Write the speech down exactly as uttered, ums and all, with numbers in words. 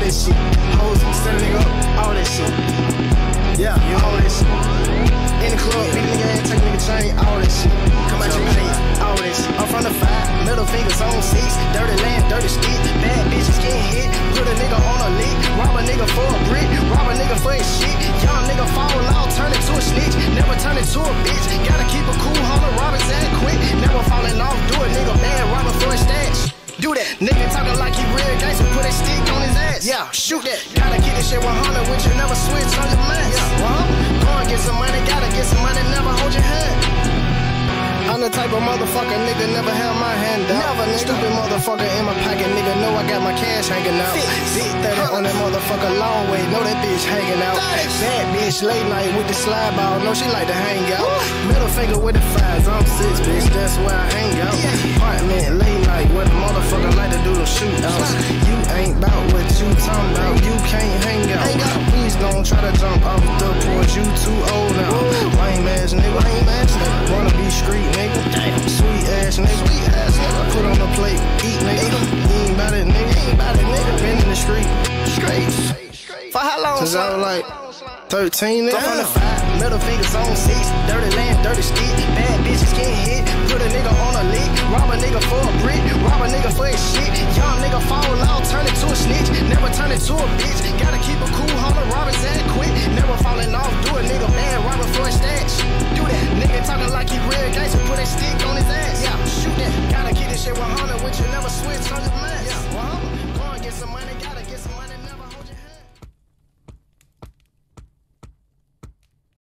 this shit. Hoes, set a nigga up, all that shit. Yeah, all that shit. In the club, beat a nigga ass, take a nigga chain, all that shit. Come out your face, all that shit. I'm from the five, middle fingers on six. Dirty land, dirty stick. Bad bitches getting hit. Put a nigga on a lick. Rob a nigga for a brick. Rob a nigga for his shit. Young nigga fall out, turn into a snitch. Never turn into a bitch. Gotta keep a cool, holler, rob his ass quick. Never falling off, do a nigga bad, robbing for a stash. Do that. Nigga talking like he real gangster, put a stick on his ass. Yeah, shoot that. Gotta keep this shit one hundred with you, never switch on your mind. Yeah, well, go and get some money, gotta get some money, never hold your hand. I'm the type of motherfucker, nigga, never held my hand out. Never, nigga. Stupid motherfucker in my pocket, nigga, know I got my cash hanging out. Big thirty on that motherfucker, long way, know that bitch hanging out. Bad bitch, late night with the slide ball, know she like to hang out. Middle finger with the fives, I'm six, bitch, that's where I hang out. Apartment, late night, where the motherfucker like to do the shootouts. You ain't bout what you talking about, you can't hang out. Please don't try to jump off the porch, you too old now. Lame ass nigga, lame ass nigga, wanna be street nigga. Damn, sweet ass nigga, sweet ass nigga. Put on the plate, eat nigga. You ain't bout it nigga, ain't bout it nigga. Been in the street, straight. For how long? Since I was like thirteen nigga. From the five, middle fingers on six. Dirty land, dirty stick. Bad bitches getting hit. Put a nigga on a lick. Rob a nigga for a brick. Rob a nigga for his shit. Young nigga fall out, turn into a snitch. Never turn into a bitch. Gotta keep a cool, holler, rob his ass quick. Never falling off, do a nigga bad, robbing for a stash. Do that. Nigga talking like he real gangster, put a stick on his ass. Yeah, shoot that. Gotta keep this shit one hundred with you, never switch on your mind. Yeah, well, go and get some money,